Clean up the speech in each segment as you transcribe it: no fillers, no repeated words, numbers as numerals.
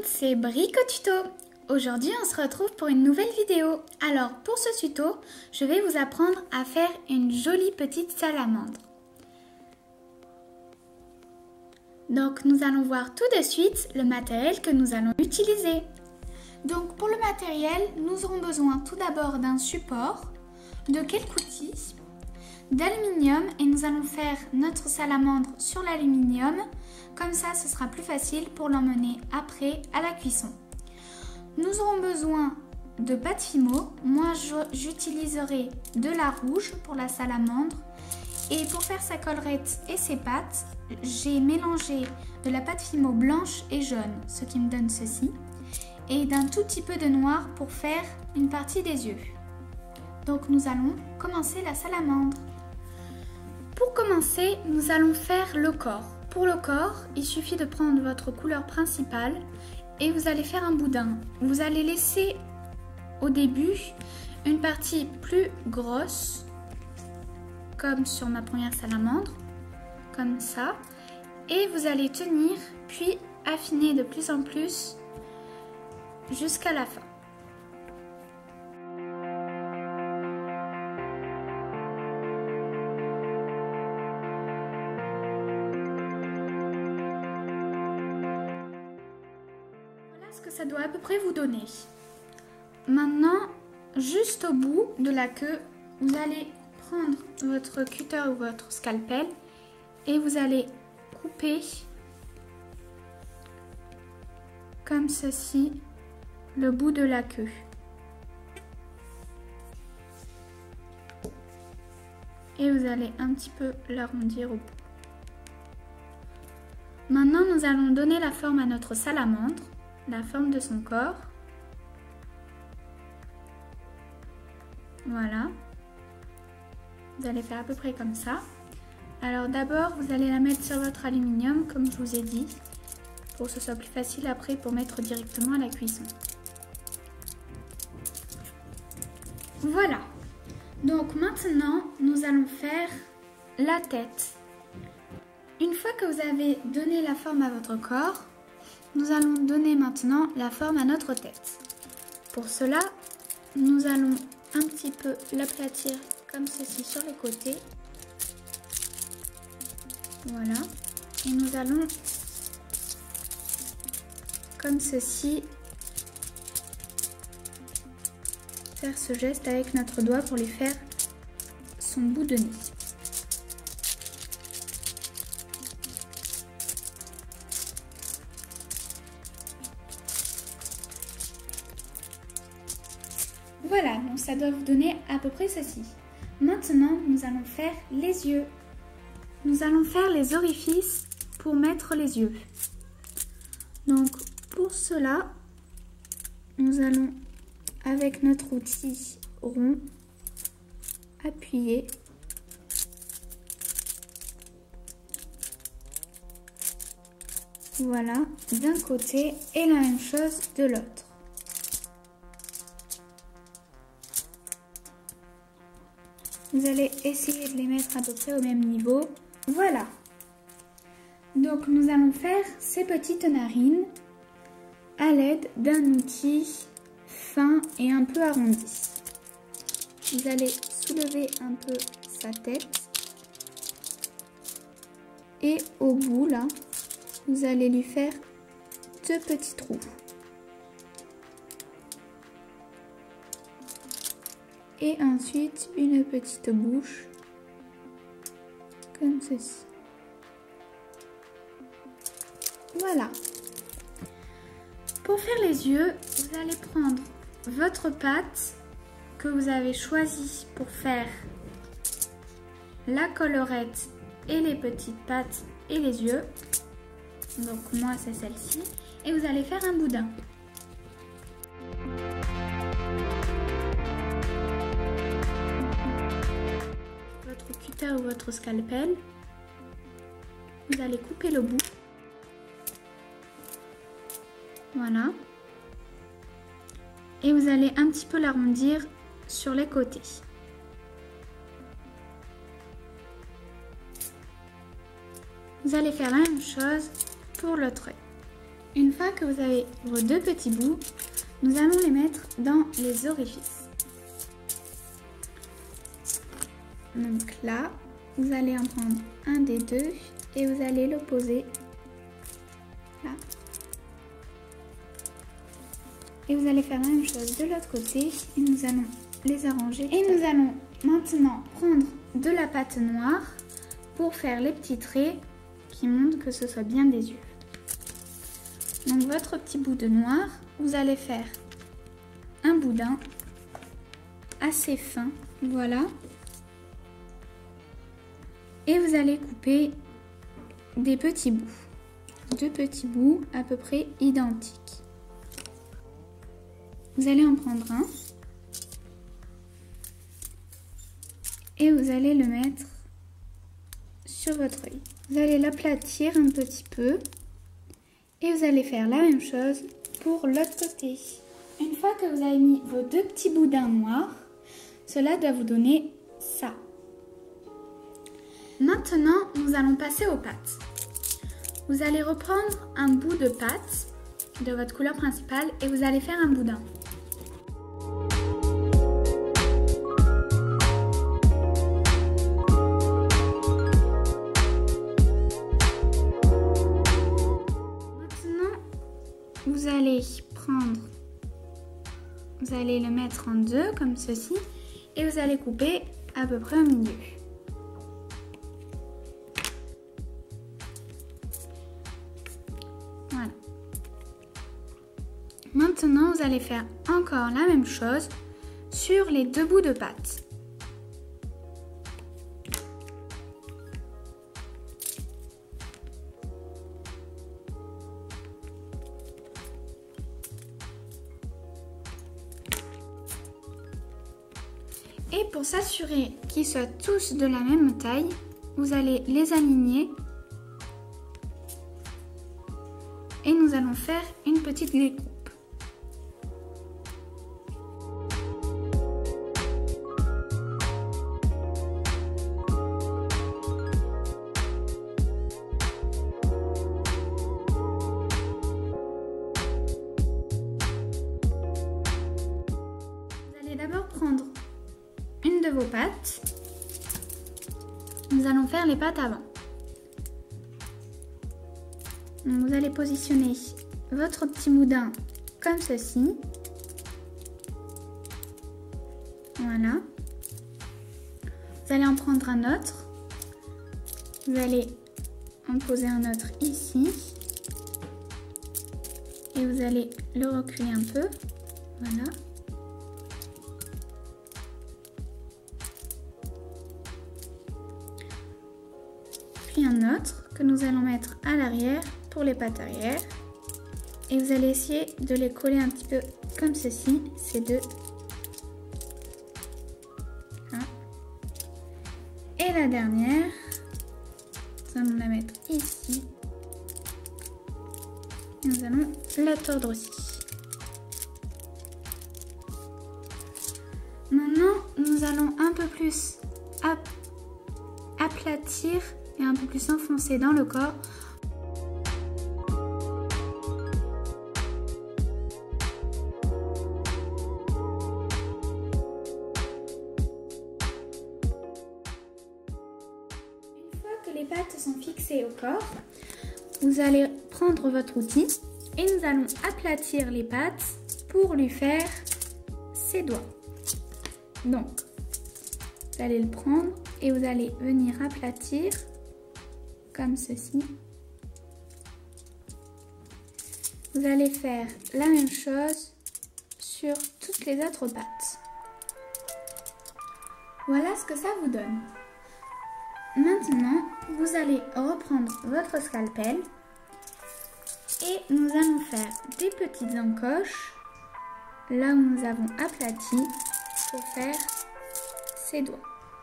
c'est Brico Tuto. Aujourd'hui on se retrouve pour une nouvelle vidéo. Alors pour ce tuto, je vais vous apprendre à faire une jolie petite salamandre. Donc nous allons voir tout de suite le matériel que nous allons utiliser. Donc pour le matériel, nous aurons besoin tout d'abord d'un support, de quelques outils, d'aluminium et nous allons faire notre salamandre sur l'aluminium. Comme ça, ce sera plus facile pour l'emmener après à la cuisson. Nous aurons besoin de pâte Fimo. Moi, j'utiliserai de la rouge pour la salamandre. Et pour faire sa collerette et ses pattes, j'ai mélangé de la pâte Fimo blanche et jaune, ce qui me donne ceci. Et d'un tout petit peu de noir pour faire une partie des yeux. Donc nous allons commencer la salamandre. Pour commencer, nous allons faire le corps. Pour le corps, il suffit de prendre votre couleur principale et vous allez faire un boudin. Vous allez laisser au début une partie plus grosse, comme sur ma première salamandre, comme ça. Et vous allez tenir, puis affiner de plus en plus jusqu'à la fin. Que ça doit à peu près vous donner. Maintenant, juste au bout de la queue, vous allez prendre votre cutter ou votre scalpel et vous allez couper comme ceci le bout de la queue. Et vous allez un petit peu l'arrondir au bout. Maintenant, nous allons donner la forme à notre salamandre. La forme de son corps. Voilà. Vous allez faire à peu près comme ça. Alors d'abord, vous allez la mettre sur votre aluminium, comme je vous ai dit, pour que ce soit plus facile après pour mettre directement à la cuisson. Voilà. Donc maintenant, nous allons faire la tête. Une fois que vous avez donné la forme à votre corps, nous allons donner maintenant la forme à notre tête. Pour cela, nous allons un petit peu l'aplatir comme ceci sur les côtés. Voilà. Et nous allons, comme ceci, faire ce geste avec notre doigt pour lui faire son bout de nez. Voilà, donc ça doit vous donner à peu près ceci. Maintenant, nous allons faire les yeux. Nous allons faire les orifices pour mettre les yeux. Donc, pour cela, nous allons, avec notre outil rond, appuyer. Voilà, d'un côté et la même chose de l'autre. Vous allez essayer de les mettre à peu près au même niveau. Voilà. Donc nous allons faire ces petites narines à l'aide d'un outil fin et un peu arrondi. Vous allez soulever un peu sa tête. Et au bout là, vous allez lui faire deux petits trous. Et ensuite une petite bouche comme ceci. Voilà. Pour faire les yeux, vous allez prendre votre pâte que vous avez choisie pour faire la collerette et les petites pattes et les yeux. Donc moi c'est celle-ci. Et vous allez faire un boudin. Cutter ou votre scalpel, vous allez couper le bout. Voilà. Et vous allez un petit peu l'arrondir sur les côtés. Vous allez faire la même chose pour l'autre œil. Une fois que vous avez vos deux petits bouts, nous allons les mettre dans les orifices. Donc là, vous allez en prendre un des deux et vous allez le poser là. Et vous allez faire la même chose de l'autre côté et nous allons les arranger. Et nous allons maintenant prendre de la pâte noire pour faire les petits traits qui montrent que ce soit bien des yeux. Donc votre petit bout de noir, vous allez faire un boudin assez fin, voilà. Et vous allez couper des petits bouts, deux petits bouts à peu près identiques. Vous allez en prendre un et vous allez le mettre sur votre œil. Vous allez l'aplatir un petit peu et vous allez faire la même chose pour l'autre côté. Une fois que vous avez mis vos deux petits boudins noirs, cela doit vous donner ça. Maintenant, nous allons passer aux pâtes. Vous allez reprendre un bout de pâte de votre couleur principale et vous allez faire un boudin. Vous allez le mettre en deux comme ceci et vous allez couper à peu près au milieu. Voilà. Maintenant, vous allez faire encore la même chose sur les deux bouts de pâte. Et pour s'assurer qu'ils soient tous de la même taille, vous allez les aligner et nous allons faire une petite découpe. Vous allez d'abord prendre une de vos pâtes. Nous allons faire les pâtes avant. Donc vous allez positionner votre petit boudin comme ceci. Voilà. Vous allez en prendre un autre. Vous allez en poser un autre ici. Et vous allez le reculer un peu. Voilà. Un autre que nous allons mettre à l'arrière pour les pattes arrière et vous allez essayer de les coller un petit peu comme ceci, ces deux. Voilà. Et la dernière, nous allons la mettre ici. Nous allons la tordre aussi. Maintenant, nous allons un peu plus aplatir et un peu plus enfoncé dans le corps. Une fois que les pattes sont fixées au corps, vous allez prendre votre outil et nous allons aplatir les pattes pour lui faire ses doigts. Donc, vous allez le prendre et vous allez venir aplatir comme ceci. Vous allez faire la même chose sur toutes les autres pattes. Voilà ce que ça vous donne. Maintenant, vous allez reprendre votre scalpel et nous allons faire des petites encoches là où nous avons aplati pour faire ses doigts.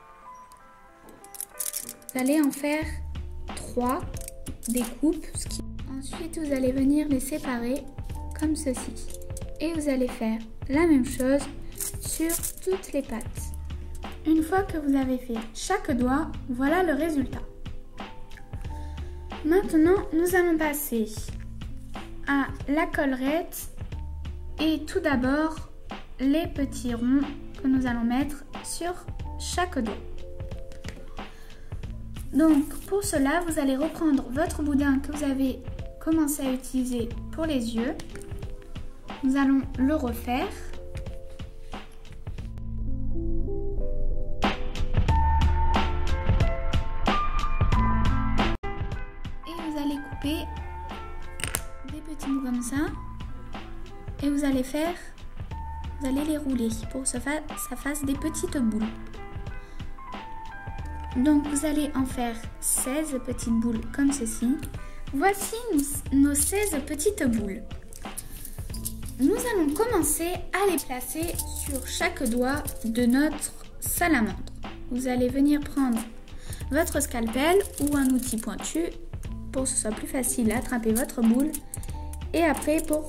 Vous allez en faire 3 découpes. Ensuite, vous allez venir les séparer comme ceci. Et vous allez faire la même chose sur toutes les pattes. Une fois que vous avez fait chaque doigt, voilà le résultat. Maintenant, nous allons passer à la collerette et tout d'abord les petits ronds que nous allons mettre sur chaque doigt. Donc pour cela, vous allez reprendre votre boudin que vous avez commencé à utiliser pour les yeux. Nous allons le refaire. Et vous allez couper des petits bouts comme ça. Et vous allez les rouler pour que ça fasse des petites boules. Donc vous allez en faire 16 petites boules comme ceci. Voici nos 16 petites boules. Nous allons commencer à les placer sur chaque doigt de notre salamandre. Vous allez venir prendre votre scalpel ou un outil pointu pour que ce soit plus facile à attraper votre boule. Et après pour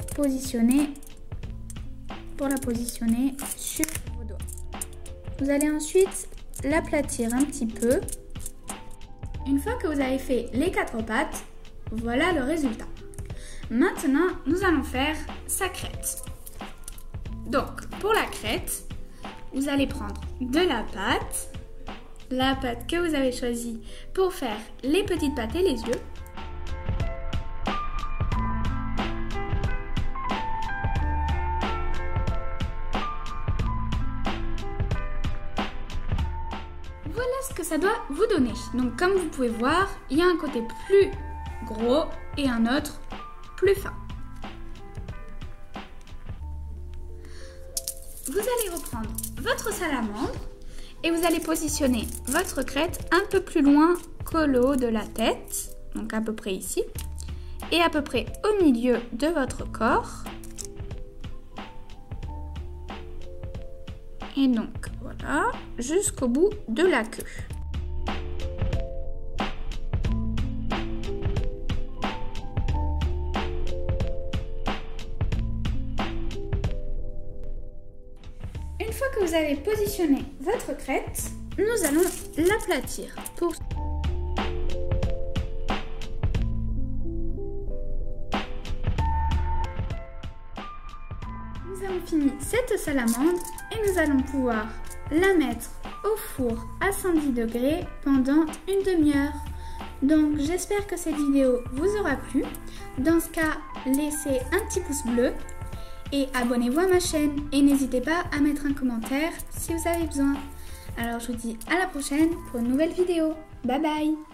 la positionner sur vos doigts. Vous allez ensuite l'aplatir un petit peu. Une fois que vous avez fait les 4 pattes, voilà le résultat. Maintenant, nous allons faire sa crête. Donc, pour la crête, vous allez prendre de la pâte que vous avez choisie pour faire les petites pattes et les yeux. Voilà ce que ça doit vous donner. Donc comme vous pouvez voir, il y a un côté plus gros et un autre plus fin. Vous allez reprendre votre salamandre et vous allez positionner votre crête un peu plus loin que le haut de la tête, donc à peu près ici, et à peu près au milieu de votre corps. Et donc voilà, jusqu'au bout de la queue. Une fois que vous avez positionné votre crête, nous allons l'aplatir. Nous avons fini cette salamandre et nous allons pouvoir la mettre au four à 110 degrés pendant une demi-heure. Donc j'espère que cette vidéo vous aura plu. Dans ce cas, laissez un petit pouce bleu et abonnez-vous à ma chaîne. Et n'hésitez pas à mettre un commentaire si vous avez besoin. Alors je vous dis à la prochaine pour une nouvelle vidéo. Bye bye!